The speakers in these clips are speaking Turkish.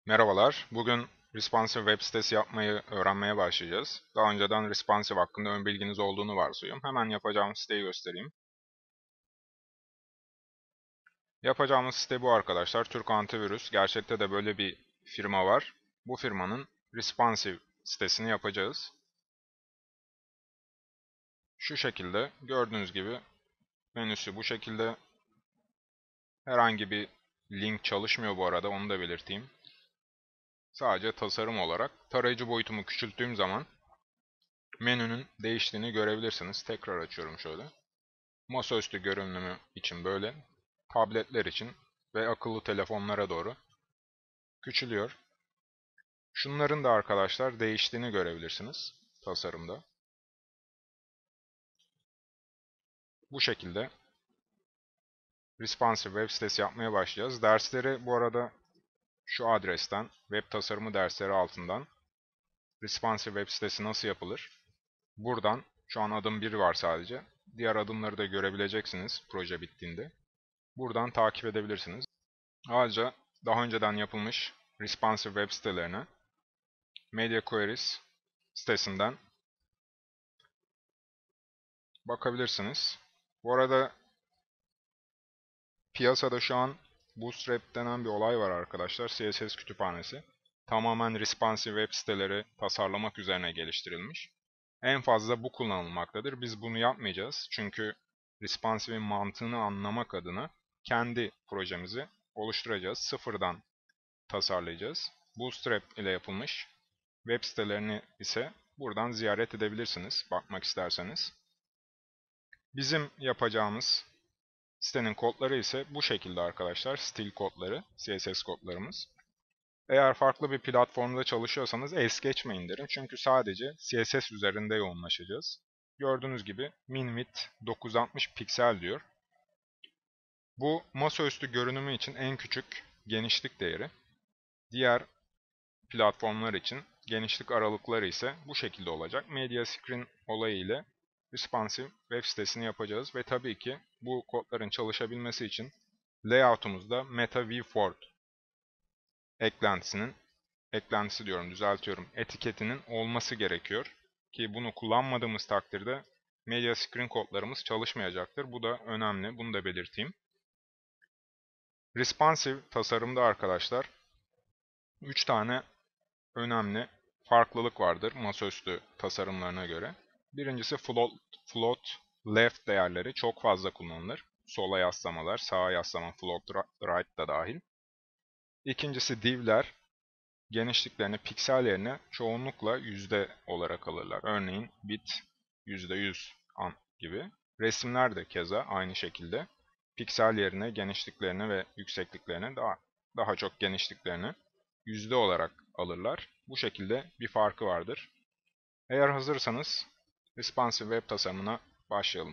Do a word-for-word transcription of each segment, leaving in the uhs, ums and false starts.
Merhabalar. Bugün responsive web sitesi yapmayı öğrenmeye başlayacağız. Daha önceden responsive hakkında ön bilginiz olduğunu varsayıyorum. Hemen yapacağımız siteyi göstereyim. Yapacağımız site bu arkadaşlar. Türk Antivirüs. Gerçekte de böyle bir firma var. Bu firmanın responsive sitesini yapacağız. Şu şekilde gördüğünüz gibi menüsü bu şekilde. Herhangi bir link çalışmıyor bu arada, onu da belirteyim. Sadece tasarım olarak tarayıcı boyutumu küçülttüğüm zaman menünün değiştiğini görebilirsiniz. Tekrar açıyorum şöyle. Masaüstü görünümü için böyle, tabletler için ve akıllı telefonlara doğru küçülüyor. Şunların da arkadaşlar değiştiğini görebilirsiniz tasarımda. Bu şekilde responsive web sitesi yapmaya başlayacağız. Dersleri bu arada şu adresten, web tasarımı dersleri altından responsive web sitesi nasıl yapılır? Buradan, şu an adım bir var sadece. Diğer adımları da görebileceksiniz proje bittiğinde. Buradan takip edebilirsiniz. Ayrıca daha önceden yapılmış responsive web sitelerine Media Queries sitesinden bakabilirsiniz. Bu arada piyasada şu an Bootstrap denen bir olay var arkadaşlar. C S S kütüphanesi. Tamamen responsive web siteleri tasarlamak üzerine geliştirilmiş. En fazla bu kullanılmaktadır. Biz bunu yapmayacağız. Çünkü responsive'in mantığını anlamak adına kendi projemizi oluşturacağız. Sıfırdan tasarlayacağız. Bootstrap ile yapılmış web sitelerini ise buradan ziyaret edebilirsiniz, bakmak isterseniz. Bizim yapacağımız sitenin kodları ise bu şekilde arkadaşlar. Stil kodları, C S S kodlarımız. Eğer farklı bir platformda çalışıyorsanız es geçmeyin derim. Çünkü sadece C S S üzerinde yoğunlaşacağız. Gördüğünüz gibi min-width dokuz yüz altmış piksel diyor. Bu masaüstü görünümü için en küçük genişlik değeri. Diğer platformlar için genişlik aralıkları ise bu şekilde olacak. Media Screen olayı ile responsive web sitesini yapacağız ve tabii ki bu kodların çalışabilmesi için layout'umuzda Meta Viewport eklentisinin, eklentisi diyorum, düzeltiyorum, etiketinin olması gerekiyor. Ki bunu kullanmadığımız takdirde Media Screen kodlarımız çalışmayacaktır. Bu da önemli, bunu da belirteyim. Responsive tasarımda arkadaşlar üç tane önemli farklılık vardır masaüstü tasarımlarına göre. Birincisi float, float left değerleri çok fazla kullanılır. Sola yaslamalar, sağa yaslama, float right da dahil. İkincisi div'ler genişliklerini piksel yerine çoğunlukla yüzde olarak alırlar. Örneğin bit yüzde yüz an gibi. Resimler de keza aynı şekilde piksel yerine genişliklerini ve yüksekliklerini daha, daha çok genişliklerini yüzde olarak alırlar. Bu şekilde bir farkı vardır. Eğer hazırsanız responsive web tasarımına başlayalım.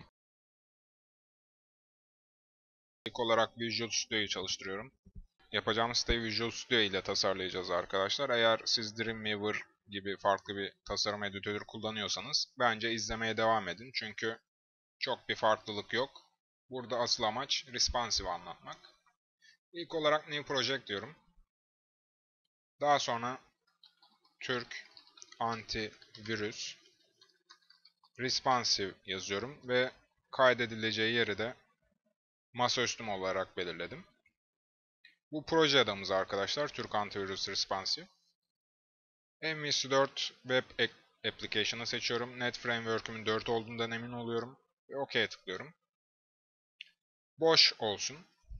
İlk olarak Visual Studio'yu çalıştırıyorum. Yapacağımız siteyi Visual Studio ile tasarlayacağız arkadaşlar. Eğer siz Dreamweaver gibi farklı bir tasarım editörü kullanıyorsanız bence izlemeye devam edin. Çünkü çok bir farklılık yok. Burada asıl amaç responsive anlatmak. İlk olarak New Project diyorum. Daha sonra Türk Antivirüs Responsive yazıyorum ve kaydedileceği yeri de masaüstüm olarak belirledim. Bu proje adımız arkadaşlar, Türk Antivirüs Responsive. M V C dört Web Application'ı seçiyorum. Net Framework'ümün dört olduğundan emin oluyorum. Ve OK'ye tıklıyorum. Boş olsun.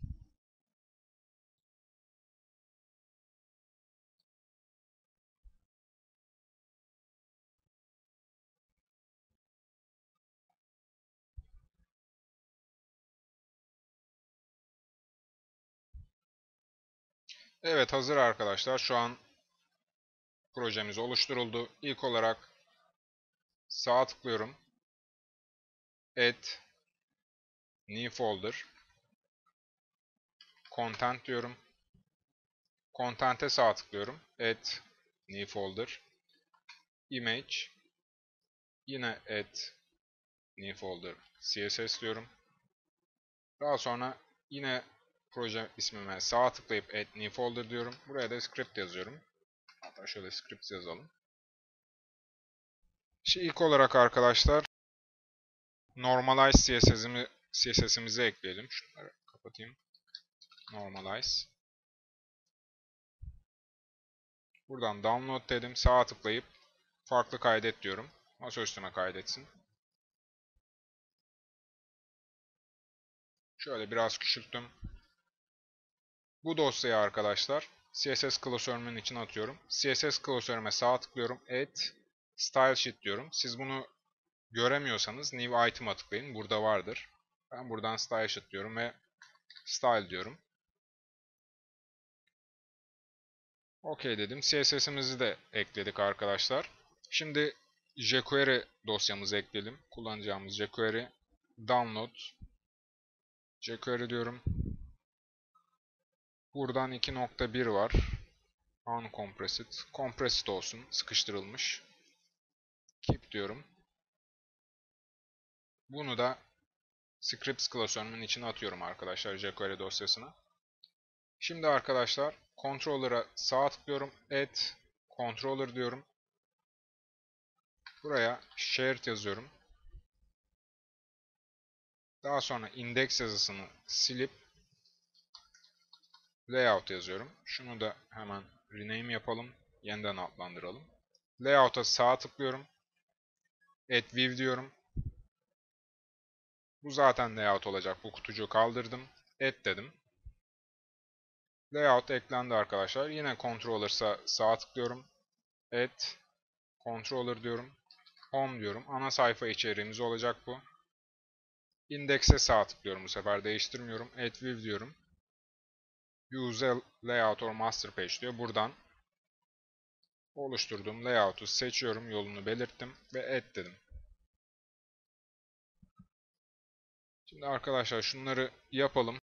Evet, hazır arkadaşlar. Şu an projemiz oluşturuldu. İlk olarak sağa tıklıyorum. Add New Folder. Content diyorum. Content'e sağ tıklıyorum. Add New Folder. Image. Yine Add New Folder. C S S diyorum. Daha sonra yine proje ismime sağ tıklayıp Add New Folder diyorum. Buraya da script yazıyorum. Hatta şöyle script yazalım. Şimdi ilk olarak arkadaşlar Normalize C S S'imi C S S'imizi ekleyelim. Şunları kapatayım. Normalize. Buradan download dedim. Sağa tıklayıp farklı kaydet diyorum. Masa üstüne kaydetsin. Şöyle biraz küçülttüm. Bu dosyayı arkadaşlar C S S klasörümün içine atıyorum. C S S klasörüme sağ tıklıyorum. Add Style Sheet diyorum. Siz bunu göremiyorsanız New Item'a tıklayın. Burada vardır. Ben buradan Style Sheet diyorum ve Style diyorum. OK dedim. C S S'imizi de ekledik arkadaşlar. Şimdi jQuery dosyamızı ekleyelim. Kullanacağımız jQuery download jQuery diyorum. Buradan iki nokta bir var. Uncompressed. Compressed olsun. Sıkıştırılmış. Keep diyorum. Bunu da scripts klasörümün içine atıyorum arkadaşlar jQuery dosyasına. Şimdi arkadaşlar controller'a sağ tıklıyorum. Add controller diyorum. Buraya shared yazıyorum. Daha sonra index yazısını silip layout yazıyorum. Şunu da hemen rename yapalım. Yeniden adlandıralım. Layout'a sağ tıklıyorum. Add view diyorum. Bu zaten layout olacak. Bu kutucuğu kaldırdım. Add dedim. Layout eklendi arkadaşlar. Yine controller'a sağ tıklıyorum. Add controller diyorum. Home diyorum. Ana sayfa içeriğimiz olacak bu. Index'e sağ tıklıyorum bu sefer. Değiştirmiyorum. Add view diyorum. Use a layout or master page diyor. Buradan oluşturduğum layout'u seçiyorum. Yolunu belirttim ve add dedim. Şimdi arkadaşlar şunları yapalım.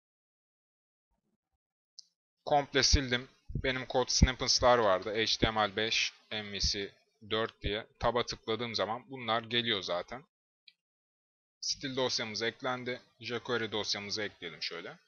Komple sildim. Benim kod snippets'lar vardı. H T M L beş, M V C dört diye. Tab'a tıkladığım zaman bunlar geliyor zaten. Stil dosyamız eklendi. jQuery dosyamızı ekleyelim şöyle.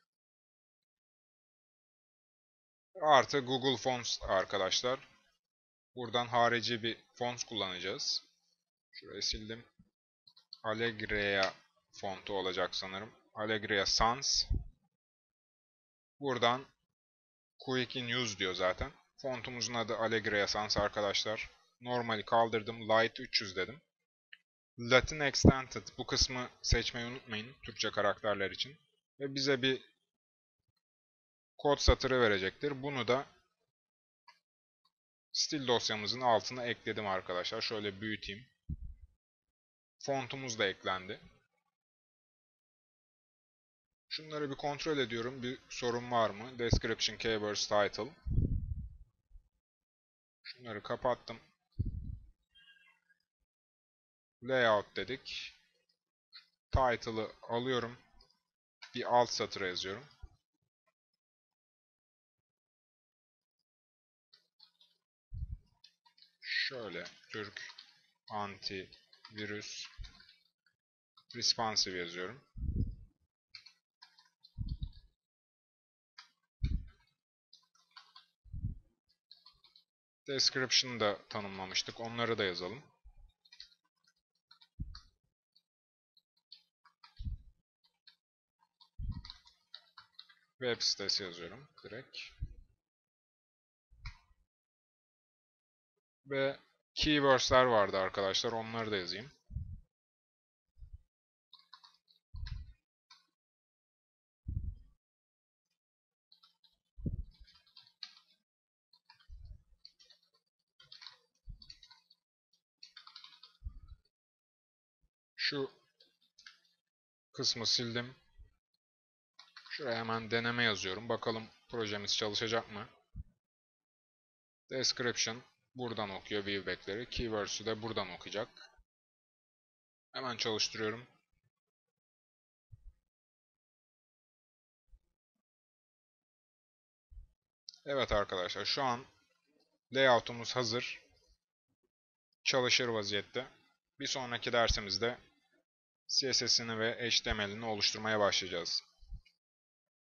Artı Google Fonts arkadaşlar. Buradan harici bir font kullanacağız. Şurayı sildim. Allegria fontu olacak sanırım. Allegria Sans. Buradan Quick in Use diyor zaten. Fontumuzun adı Allegria Sans arkadaşlar. Normali kaldırdım. Light üç yüz dedim. Latin Extended bu kısmı seçmeyi unutmayın Türkçe karakterler için. Ve bize bir kod satırı verecektir. Bunu da stil dosyamızın altına ekledim arkadaşlar. Şöyle büyüteyim. Fontumuz da eklendi. Şunları bir kontrol ediyorum. Bir sorun var mı? Description, Keywords, Title. Şunları kapattım. Layout dedik. Title'ı alıyorum. Bir alt satıra yazıyorum. Şöyle Türk antivirüs responsive yazıyorum. Description'ı da tanımlamıştık. Onları da yazalım. Web sitesi yazıyorum direkt. Ve keywords'ler vardı arkadaşlar. Onları da yazayım. Şu kısmı sildim. Şuraya hemen deneme yazıyorum. Bakalım projemiz çalışacak mı? Description buradan okuyor viewback'leri. Keywords'ü de buradan okuyacak. Hemen çalıştırıyorum. Evet arkadaşlar şu an layout'umuz hazır. Çalışır vaziyette. Bir sonraki dersimizde C S S'ini ve H T M L'ini oluşturmaya başlayacağız.